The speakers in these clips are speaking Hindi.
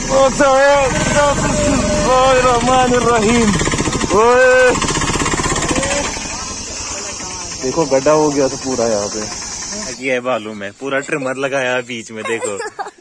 रहीम। देखो गड्ढा हो गया तो पूरा यहाँ पे ये है मालूम है, पूरा ट्रिमर लगाया है बीच में। देखो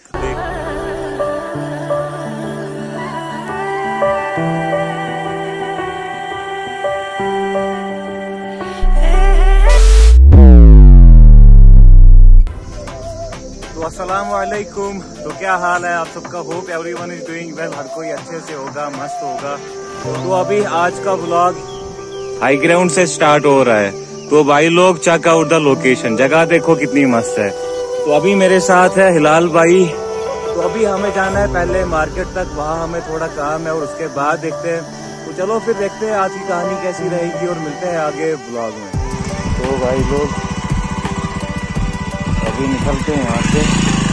तो अस्सलाम वालेकुम। तो क्या हाल है आप सबका? Hope everyone is doing well. हर कोई अच्छे से होगा, मस्त होगा। तो अभी आज का व्लॉग हाई ग्राउंड से स्टार्ट हो रहा है। तो भाई लोग चेक आउट द लोकेशन, जगह देखो कितनी मस्त है। तो अभी मेरे साथ है हिलाल भाई। तो अभी हमें जाना है पहले मार्केट तक, वहाँ हमें थोड़ा काम है और उसके बाद देखते हैं। तो चलो फिर देखते हैं आज की कहानी कैसी रहेगी और मिलते हैं आगे ब्लॉग में। तो भाई लोग अभी निकलते हैं यहाँ से।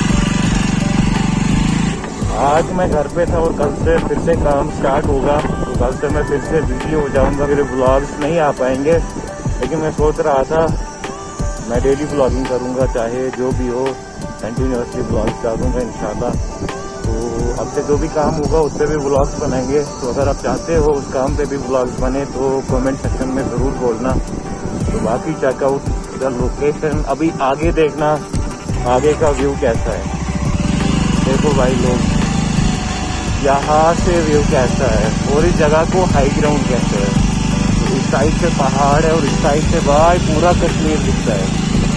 आज मैं घर पे था और कल से फिर से काम स्टार्ट होगा। तो कल से मैं फिर से बिजी हो जाऊंगा, मेरे ब्लॉग्स नहीं आ पाएंगे। लेकिन मैं सोच रहा था मैं डेली ब्लॉगिंग करूंगा, चाहे जो भी हो, कंटिन्यूसली ब्लॉग्स डालूंगा इंशाल्लाह। तो अब से जो भी काम होगा उस पर भी ब्लॉग्स बनाएंगे। तो अगर आप चाहते हो उस काम पे भी ब्लॉग्स बने तो कमेंट सेक्शन में ज़रूर बोलना। तो बाकी चेकआउट द लोकेशन, अभी आगे देखना आगे का व्यू कैसा है। देखो भाई लोग यहाँ से व्यू कैसा है और इस जगह को हाई ग्राउंड कहते हैं। तो इस साइड से पहाड़ है और इस साइड से भाई पूरा कश्मीर दिखता है।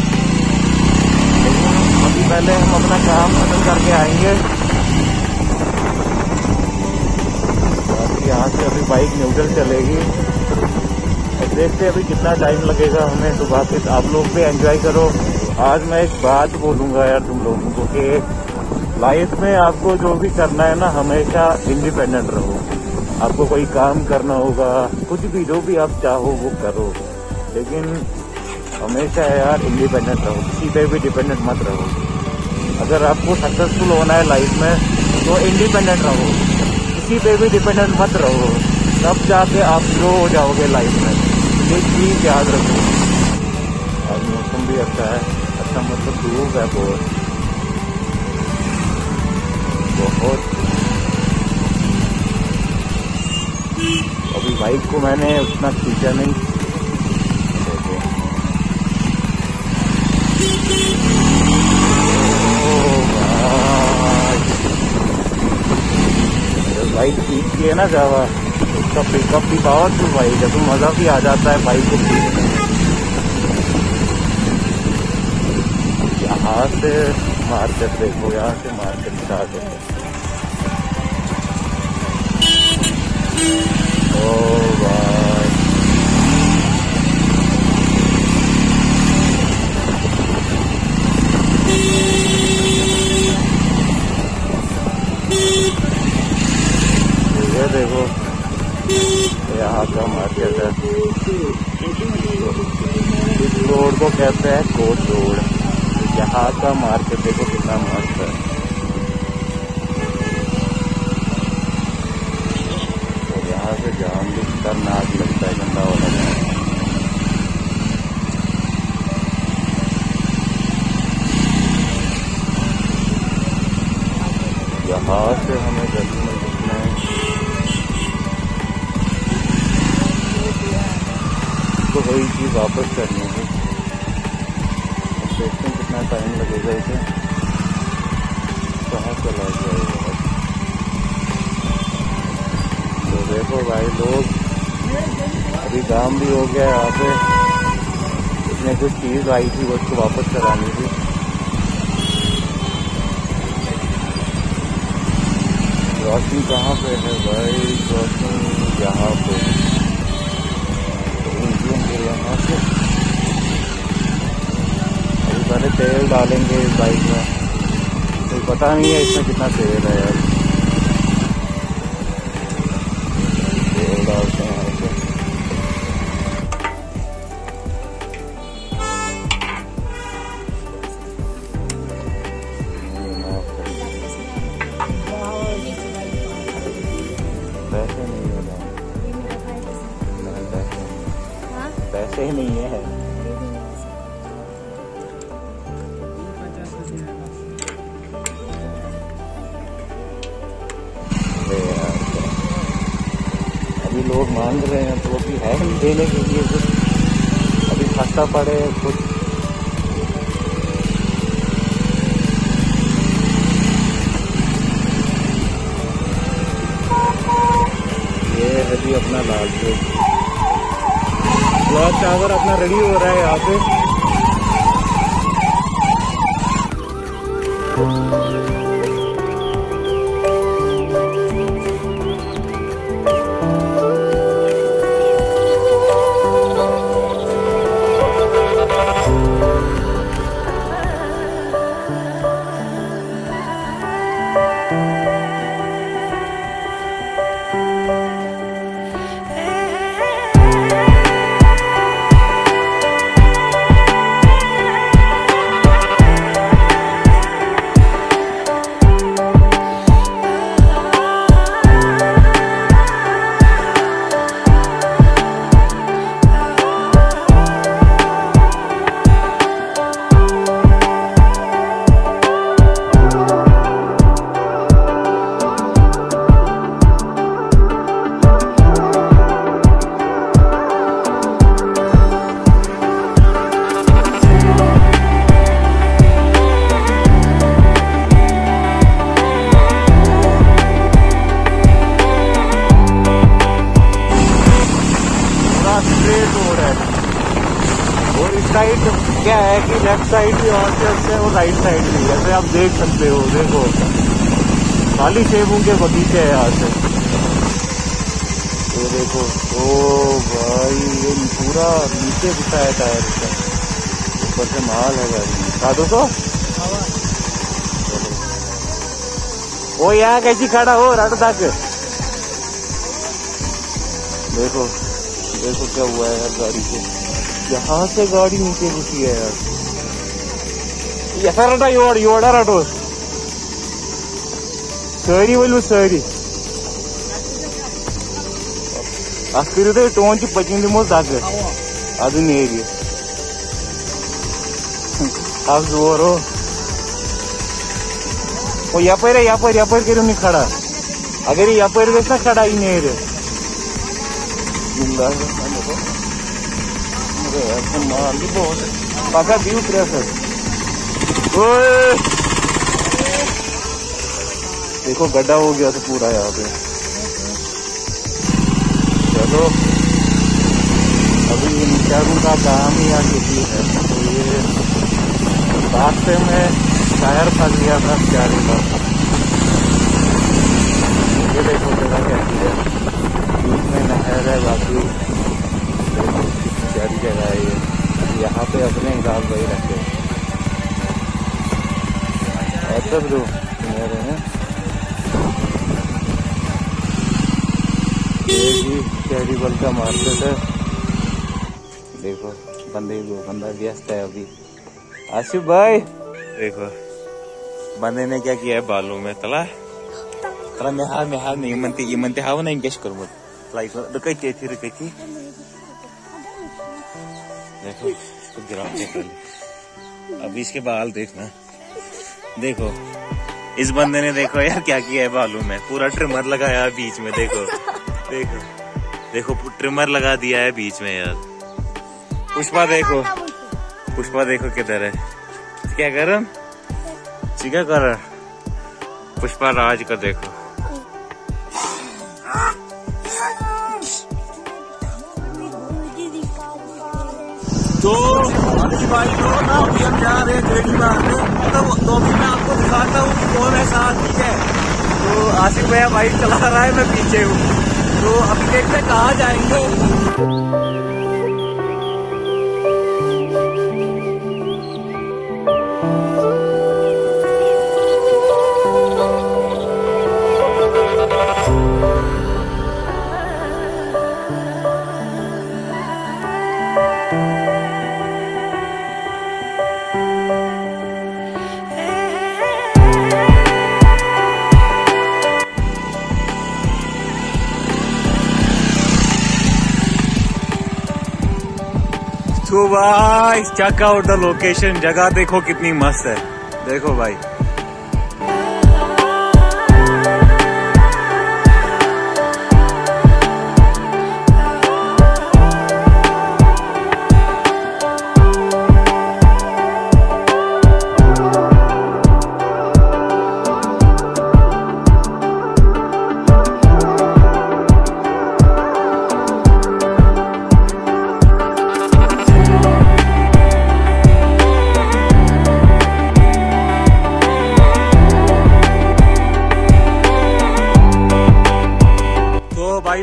लेकिन अभी पहले हम अपना काम खत्म करके आएंगे। यहाँ से अभी बाइक न्यूट्रल चलेगी और देखते हैं अभी कितना टाइम लगेगा हमें। तो बाकी आप लोग भी एंजॉय करो। आज मैं एक बात बोलूँगा यार तुम लोगों को कि लाइफ में आपको जो भी करना है ना, हमेशा इंडिपेंडेंट रहो। आपको कोई काम करना होगा, कुछ भी जो भी आप चाहो वो करो, लेकिन हमेशा यार इंडिपेंडेंट रहो, किसी पे भी डिपेंडेंट मत रहो। अगर आपको सक्सेसफुल होना है लाइफ में तो इंडिपेंडेंट रहो, किसी पे भी डिपेंडेंट मत रहो, तब जाके आप ग्रो हो जाओगे लाइफ में। ये चीज़ याद रखो। आज मौसम भी अच्छा है, अच्छा मतलब धूप है बहुत। अभी बाइक को मैंने उतना खींचा नहीं। बाइक खींच के ना जावा, उसका पिकअप भी पावरफुल बाइक है, तो मजा भी आ जाता है बाइक को खींचने। यहाँ से मार्केट देखो, यहाँ से मार्केट स्टार्ट होता है। ओ भाई ये देखो यहाँ का मार्केट है। इस रोड को कहते हैं कोट रोड। यहाँ का मार्केट देखो कितना मस्त है। और यहाँ से जाम भी खतरनाक लगता है, गंदा वाला जाम। यहाँ से हमें जल्दी में दिखना है। तो वही चीज़ वापस करनी है। देखते हैं कितना टाइम लगेगा इसे, कहाँ चला जाएगा। तो देखो भाई लोग अभी काम भी हो गया यहाँ पे। इसमें कुछ चीज़ आई थी वो उसको वापस करानी थी। रोशनी कहाँ पे है भाई? रोशनी यहाँ पे, यहाँ से अभी पहले तेल डालेंगे इस बाइक में। तो पता नहीं है इसमें कितना तेल है यार। तेल डालते हैं यहाँ से। पैसे नहीं है, पैसे ही नहीं है। मांग रहे हैं तो अभी है नहीं देने के लिए कुछ, अभी खस्ता पड़े कुछ। ये है भी अपना लाल चौक, क्लॉक टावर अपना रेडी हो रहा है यहाँ पे। साइड क्या है कि लेफ्ट साइड भी ऑर्चर्ड्स है और राइट साइड भी, जैसे आप देख सकते हो। देखो खाली सेबों के बगीचे है यहाँ से। तो देखो, ओ भाई ये पूरा नीचे बिछा है टायर का, ऊपर से माल है गाड़ी में। साधो तो वो यहाँ कैसी खड़ा हो रट तक। देखो देखो क्या हुआ है यार गाड़ी को, यहाँ से गाड़ी नीचे घुसी है यार। ऐसा रटा योड़ा रटो सरी वो सरी अखिर टोन पचिंग दिमो दग अद नेरी अब जोर हो वो यपर करो नहीं खड़ा, अगर यपर गई ना खड़ा ही नेर माल भी बहुत पका व्यू प्रेशर। देखो गड्ढा हो गया तो पूरा यहाँ पे। चलो अभी इंचारू का काम ही यहाँ खेती है, तो ये रास्ते में टायर फंस गया था चारे का। ये देखो जगह कैसी है, बीच में नहर है, बाकी प्यारी जगह है ये। यहाँ पे अपने हिसाब वही रखे ऐसा दो रहे हैं। ये भी कैरिबल का मार्केट है। देखो बंदा व्यस्त है अभी। आशिफ भाई देखो बंदे ने क्या किया है बालों में तला मेहा नहीं मनते हाव नहीं कैश करूँ लाइक रुकती थी। देखो इसको गिरा के अभी इसके बाल देखना। देखो इस बंदे ने देखो यार क्या किया है बालों में, पूरा ट्रिमर लगाया है बीच में। देखो ट्रिमर लगा दिया है बीच में यार। पुष्पा देखो किधर है, क्या कर क्या कर रहा पुष्पा राज का। देखो तो अभी भाई लोग ना अभी हम जा रहे हैं गेड़ी मारने, तो अभी मैं आपको दिखाता हूँ कि कौन है साथ। ठीक है, तो आशिफ भैया बाइक चला रहा है, मैं पीछे हूँ। तो अभी देखते हैं कहाँ जाएंगे। तो भाई चेक आउट द लोकेशन, जगह देखो कितनी मस्त है। देखो भाई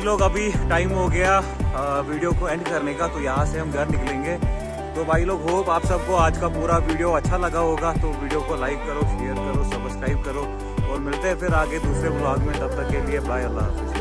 लोग अभी टाइम हो गया वीडियो को एंड करने का, तो यहाँ से हम घर निकलेंगे। तो भाई लोग होप आप सबको आज का पूरा वीडियो अच्छा लगा होगा। तो वीडियो को लाइक करो, शेयर करो, सब्सक्राइब करो और मिलते हैं फिर आगे दूसरे ब्लॉग में। तब तक के लिए बाय, अल्लाह हाफिज़।